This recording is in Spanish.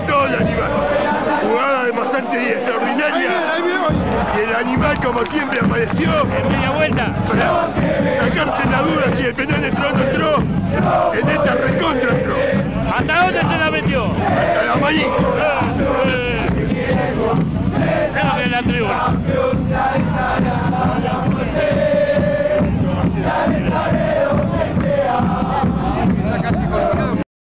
todo el animal. Jugada de Masante y extraordinaria. Y el animal, como siempre, apareció. En media vuelta. Para sacarse la duda si el penal entró o no entró. En esta recontra entró. ¿Hasta dónde te la metió? Hasta la manija. Déjame en la tribuna.